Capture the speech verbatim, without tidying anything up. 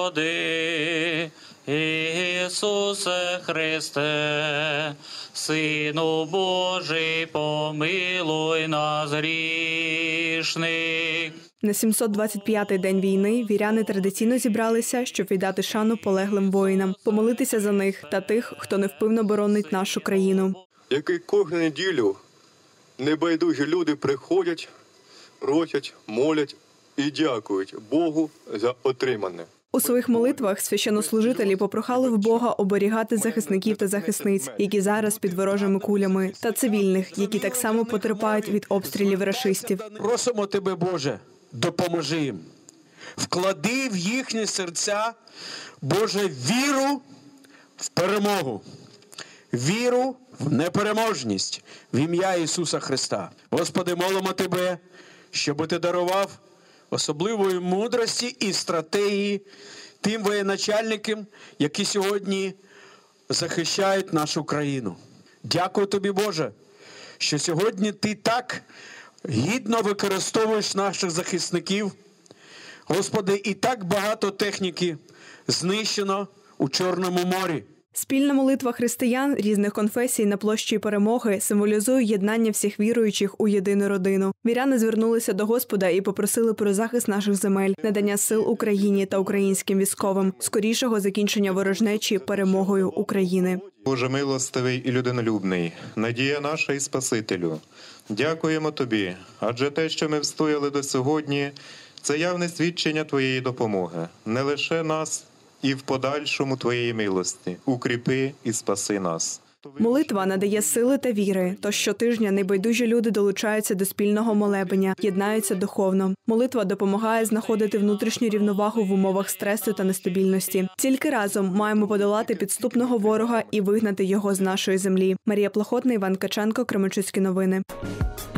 Господи, Ісусе Христе, Сину Божий, помилуй нас грішних. На сімсот двадцять п'ятий день війни віряни традиційно зібралися, щоб віддати шану полеглим воїнам, помолитися за них та тих, хто невпинно боронить нашу країну. Як і кожну неділю небайдужі люди приходять, просять, молять і дякують Богу за отримане. У своїх молитвах священнослужителі попрохали в Бога оберігати захисників та захисниць, які зараз під ворожими кулями, та цивільних, які так само потерпають від обстрілів рашистів. Просимо Тебе, Боже, допоможи їм. Вклади в їхні серця, Боже, віру в перемогу, віру в непереможність в ім'я Ісуса Христа. Господи, молимо Тебе, щоб Ти дарував особливої мудрості і стратегії тим воєначальникам, які сьогодні захищають нашу країну. Дякую Тобі, Боже, що сьогодні Ти так гідно використовуєш наших захисників. Господи, і так багато техніки знищено у Чорному морі. Спільна молитва християн різних конфесій на площі Перемоги символізує єднання всіх віруючих у єдину родину. Віряни звернулися до Господа і попросили про захист наших земель, надання сил Україні та українським військовим, скорішого закінчення ворожнечі перемогою України. Боже милостивий і людинолюбний, надія наша і Спасителю, дякуємо Тобі, адже те, що ми встояли до сьогодні, це явне свідчення Твоєї допомоги, не лише нас, і в подальшому Твоєї милості. Укріпи і спаси нас. Молитва надає сили та віри, тож щотижня небайдужі люди долучаються до спільного молебення, єднаються духовно. Молитва допомагає знаходити внутрішню рівновагу в умовах стресу та нестабільності. Тільки разом маємо подолати підступного ворога і вигнати його з нашої землі. Марія Плохотна, Іван Каченко, Кременчуцькі новини.